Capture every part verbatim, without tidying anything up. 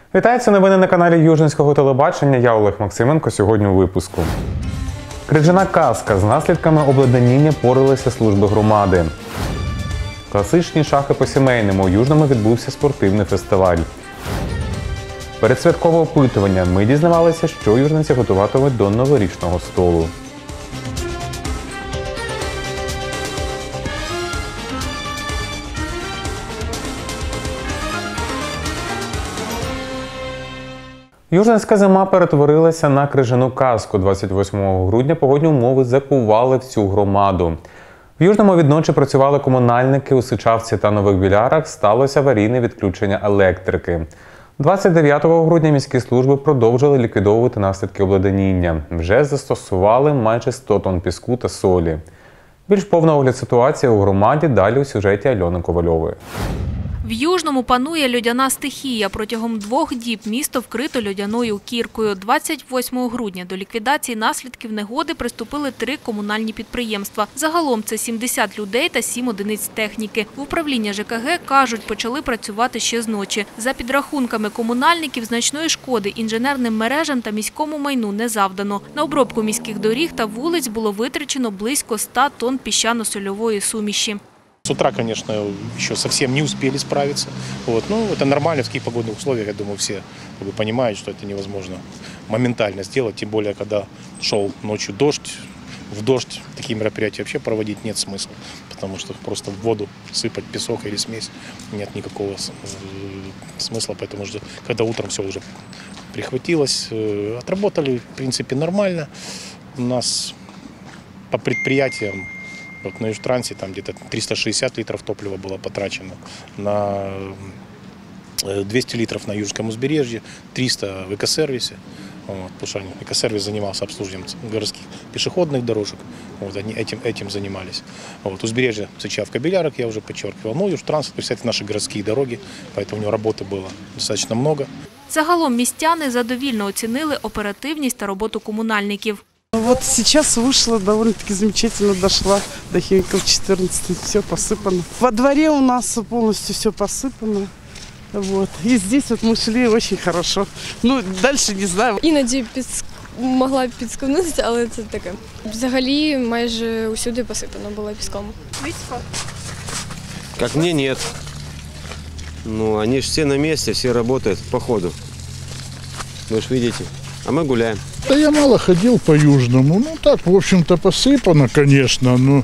Вітається новини на каналі Южненського телебачення. Я Олег Максименко. Сьогодні у випуску. Крижана казка. З наслідками обледеніння поралися служби громади. Класичні шахи по-сімейному. У Южному відбувся спортивний фестиваль. Передсвяткове опитування. Ми дізнавалися, що южненці готуватимуть до новорічного столу. Южненська зима перетворилася на крижану казку. двадцять восьмого грудня погодні умови закували всю громаду. В Южному відночі працювали комунальники, у Сичавці та Нових Білярах сталося аварійне відключення електрики. двадцять дев'ятого грудня міські служби продовжили ліквідовувати наслідки обледеніння. Вже застосували майже сто тонн піску та солі. Більш повний огляд ситуації у громаді далі у сюжеті Альони Ковальової. В Южному панує льодяна стихія. Протягом двох діб місто вкрито льодяною кіркою. двадцять восьмого грудня до ліквідації наслідків негоди приступили три комунальні підприємства. Загалом це сімдесят людей та сім одиниць техніки. В управління ЖКГ, кажуть, почали працювати ще з ночі. За підрахунками комунальників, значної шкоди інженерним мережам та міському майну не завдано. На обробку міських доріг та вулиць було витрачено близько ста тонн піщано-сольової суміші. С утра, конечно, еще совсем не успели справиться. Вот. Ну, это нормально в таких погодных условиях. Я думаю, все как бы понимают, что это невозможно моментально сделать. Тем более, когда шел ночью дождь. В дождь такие мероприятия вообще проводить нет смысла. Потому что просто в воду сыпать песок или смесь нет никакого смысла. Поэтому, что, когда утром все уже прихватилось, отработали, в принципе, нормально. У нас по предприятиям вот на Южтрансе там где-то триста шестьдесят литров топлива было потрачено, на двести литров на Южском узбережье, триста в экосервисе. Вот, потому что экосервис занимался обслуживанием городских пешеходных дорожек, вот, они этим, этим занимались. Вот, узбережье Сычавка, Белярок, я уже подчеркивал. Ну, Южтранс, представляете, наши городские дороги, поэтому у него работы было достаточно много. Загалом містяни задовільно оцінили оперативність та роботу комунальників. Вот сейчас вышла, довольно-таки замечательно дошла до Химиков четырнадцать, все посыпано. Во дворе у нас полностью все посыпано. Вот. И здесь вот мы шли очень хорошо. Ну, дальше не знаю. Іноді підск... могла підсконутися, але це таке. Взагалі майже усюди посипано було піском. Как мне нет. Ну, они же все на месте, все работают по ходу. Вы же видите. А мы гуляем. Да я мало ходил по Южному. Ну так, в общем-то, посыпано, конечно, но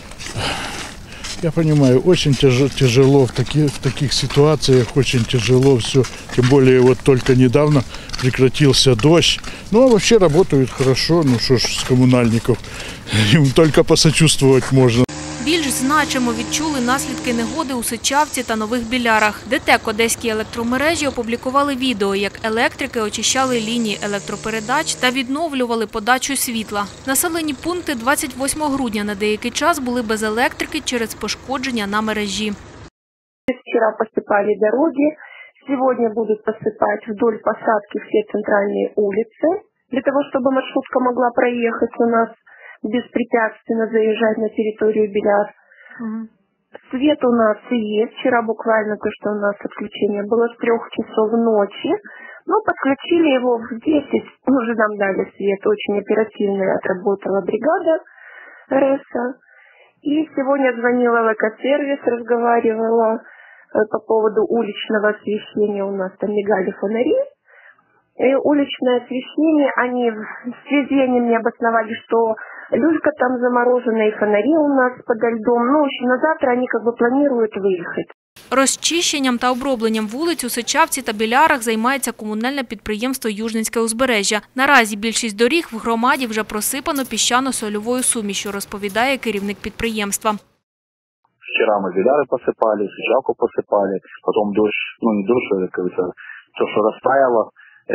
я понимаю, очень тяжело, тяжело в, таких, в таких ситуациях, очень тяжело все. Тем более вот только недавно прекратился дождь. Ну а вообще работают хорошо, ну что ж с коммунальников, им только посочувствовать можно. Більш значимо відчули наслідки негоди у Сичавці та Нових Білярах. ДТЕК Одеські електромережі опублікували відео, як електрики очищали лінії електропередач та відновлювали подачу світла. Населені пункти двадцять восьмого грудня на деякий час були без електрики через пошкодження на мережі. Вчора посипали дороги, сьогодні будуть посипати вдоль посадки всі центральні вулиці, для того, щоб маршрутка могла проїхати у нас беспрепятственно заезжать на территорию Беляр. Mm-hmm. Свет у нас есть. Вчера буквально то, что у нас отключение было с трех часов ночи. Но подключили его в десять. Уже нам дали свет. Очень оперативно отработала бригада РЭСа. И сегодня звонила в экосервис, разговаривала по поводу уличного освещения. У нас там мигали фонари. И уличное освещение, они в связи они мне обосновали, что люлька там заморожена и фонари у нас подо льдом. Ну, в общем, на завтра они как бы планируют выехать. Розчищенням та обробленням вулиць у Сичавці та Білярах займається комунальне підприємство «Южненське узбережжя». Наразі більшість доріг в громаді вже просипано піщано-сольовою сумішю, розповідає керівник підприємства. Вчера мы Беляры посыпали, Сычавку посыпали, потом дождь, ну не дождь, это, как говорится, то, что растаяло.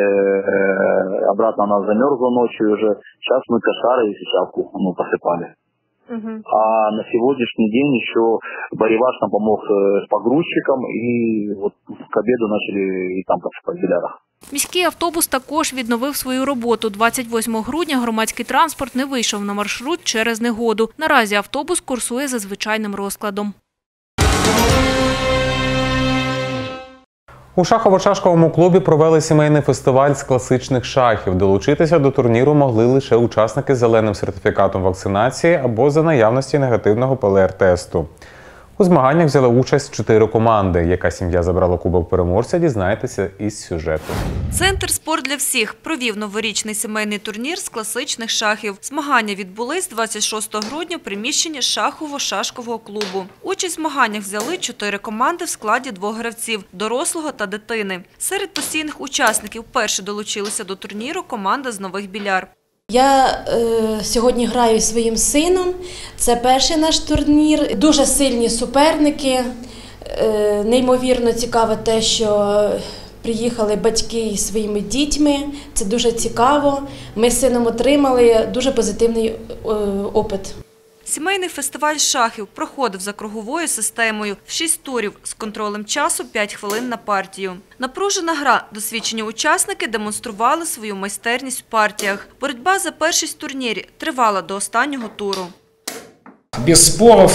Обратно она замерзла ночью уже. Сейчас мы Кошары и Сычавку ну, посыпали. Uh-huh. А на сегодняшний день еще Бореваш нам помог с погрузчиком, и вот к обеду начали и там посыпать в Белярах. Міський автобус також відновив свою роботу. двадцять восьмого грудня громадський транспорт не вийшов на маршрут через негоду. Наразі автобус курсує за звичайним розкладом. У шахово-шашковому клубі провели сімейний фестиваль з класичних шахів. Долучитися до турніру могли лише учасники з зеленим сертифікатом вакцинації або за наявності негативного ПЛР-тесту. У змаганнях взяли участь чотири команди. Яка сім'я забрала кубок переможця, дізнаєтеся із сюжету. Центр «Спорт для всіх» провів новорічний сімейний турнір з класичних шахів. Змагання відбулись двадцять шостого грудня в приміщенні шахово-шашкового клубу. Участь в змаганнях взяли чотири команди в складі двох гравців – дорослого та дитини. Серед постійних учасників перші долучилися до турніру команда з Нових Біляр. Я е, сьогодні граю зі своїм сином. Це перший наш турнір. Дуже сильні суперники. Е, неймовірно цікаве те, що приїхали батьки зі своїми дітьми. Це дуже цікаво. Ми з сином отримали дуже позитивний е, опит. Сімейний фестиваль шахів проходив за круговою системою в шість турів з контролем часу п'ять хвилин на партію. Напружена гра, досвідчені учасники демонстрували свою майстерність в партіях. Боротьба за першість в турнірі тривала до останнього туру. Без споров,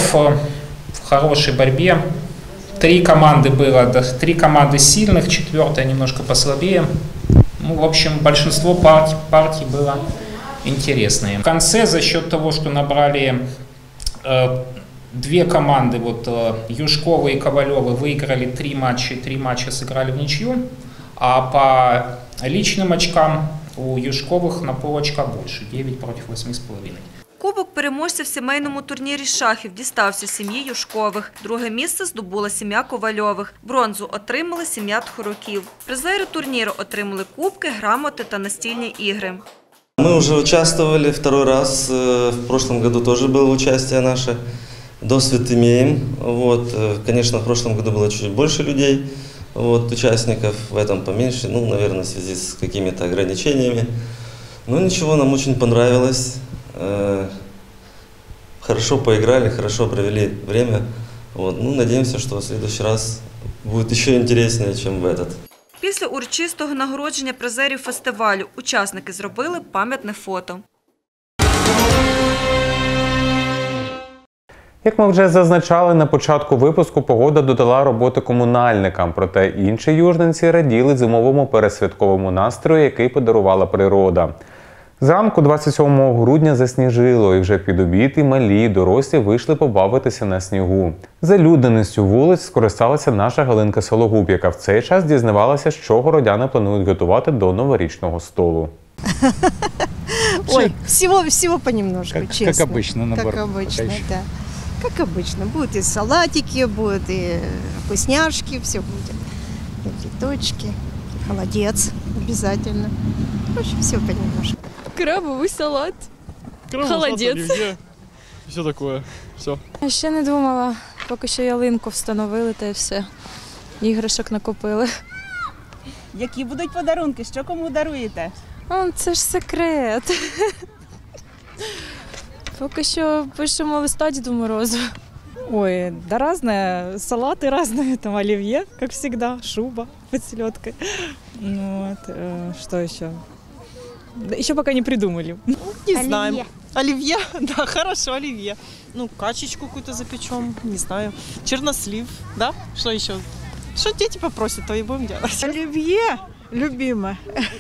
в хорошей борьбе. Три команды было, три команды сильных, четвертая немножко послабее. Ну, в общем, большинство партий, партий было интересные. В конце за счет того, что набрали э, две команды, вот э, Юшкова и Ковалева выиграли три матча, три матча сыграли в ничью, а по личным очкам у Юшковых на полочка больше, девять против восьми с половиной. Кубок переможця в сімейному турнірі шахів дістався сім'ї Юшкових. Друге місце здобула сім'я Ковальових. Бронзу отримали сім'я Тхоруків. Призери турніру отримали кубки, грамоти та настільні ігри. Мы уже участвовали второй раз, в прошлом году тоже было участие наше, досвид имеем. Вот. Конечно, в прошлом году было чуть больше людей, вот, участников, в этом поменьше, ну, наверное, в связи с какими-то ограничениями. Но ничего, нам очень понравилось, хорошо поиграли, хорошо провели время. Вот. Ну, надеемся, что в следующий раз будет еще интереснее, чем в этот. Після урочистого нагородження призерів фестивалю учасники зробили пам'ятне фото. Як ми вже зазначали на початку випуску, погода додала роботи комунальникам. Проте інші южненці раділи зимовому пересвятковому настрою, який подарувала природа. Зранку двадцять сьомого грудня засніжило, і вже під обід і малі, і дорослі вийшли побавитися на снігу. Залюдненістю вулиць скористалася наша Галинка Сологуб, яка в цей час дізнавалася, що городяни планують готувати до новорічного столу. Ой, всего, всего понемножку, как, честно. Как обычно, наоборот. Как обычно, да. Как обычно. Будут и салатики, будут и вкусняшки, все будет. И цветочки, холодец обязательно. В общем, все понемножку. Крабовий салат, Крабовий холодець. Салат, олів'є, все таке, все. Ще не думала, поки що ялинку встановили та й все. Іграшок накупили. Які будуть подарунки? Що кому даруєте? О, це ж секрет. Поки що пишемо листа Діду Морозу. Ой, да разное, салаты разные, там оливье, как всегда, шуба под селедкой. Ну, вот, э, что еще? Да, еще пока не придумали. Не Оливье. знаем. Оливье? Да, хорошо, оливье. Ну, качечку какую-то запечем, не знаю. Чернослив, да? Что еще? Что дети попросят, то и будем делать. Оливье, любиме.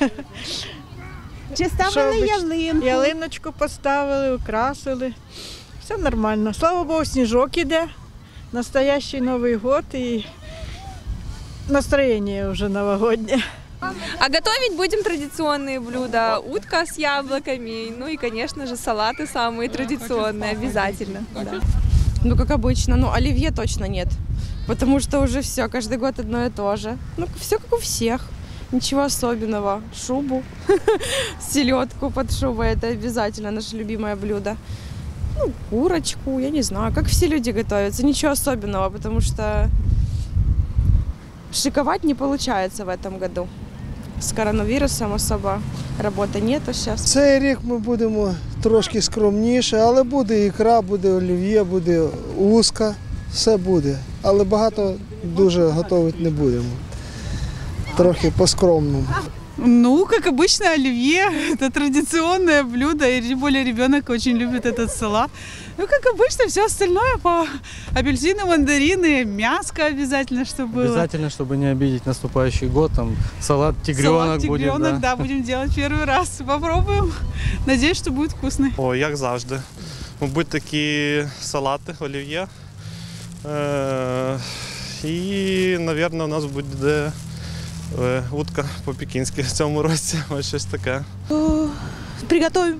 Чи ставили ялинку? Ялиночку поставили, украсили. Все нормально. Слава Богу, сніжок іде. Настоящий Новий год і настроєння вже новогоднє. А готовить будем традиционные блюда. Утка с яблоками, ну и, конечно же, салаты самые традиционные, обязательно. Да. Ну, как обычно, ну, оливье точно нет, потому что уже все, каждый год одно и то же. Ну, все как у всех, ничего особенного. Шубу, селедку под шубой, это обязательно наше любимое блюдо. Ну, курочку, я не знаю, как все люди готовятся, ничего особенного, потому что шиковать не получается в этом году. С коронавирусом особо роботи нету зараз. Цей рік ми будемо трошки скромніше, але буде ікра, буде олів'є, буде узка, все буде. Але багато дуже готувати не будемо. Трохи по-скромному. Ну, как обычно, оливье. Это традиционное блюдо, и тем более ребенок очень любит этот салат. Ну, как обычно, все остальное по апельсины, мандарины, мяско обязательно, чтобы было. Обязательно, чтобы не обидеть наступающий год, там салат тигренок, Салат тигренок, будет. да. да, будем делать первый раз. Попробуем. Надеюсь, что будет вкусный. О, як завжди. Мабуть, такі салати, олів'є. Е- і, мабуть, у нас буде е- утка по-пекінськи в цьому році. Ось щось таке. Приготуємо.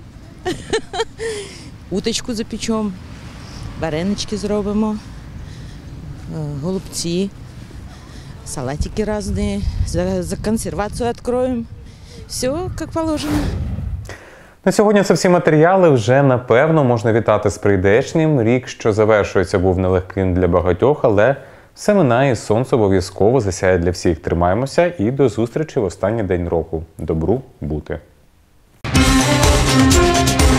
Уточку запечемо, варенички зробимо, голубці, салатики різні, за, за консервацію відкриємо. Все, як положено. На сьогодні це всі матеріали. Вже, напевно, можна вітати з прийдешнім. Рік, що завершується, був нелегким для багатьох, але все минає, сонце обов'язково засяє для всіх. Тримаємося і до зустрічі в останній день року. Добру бути!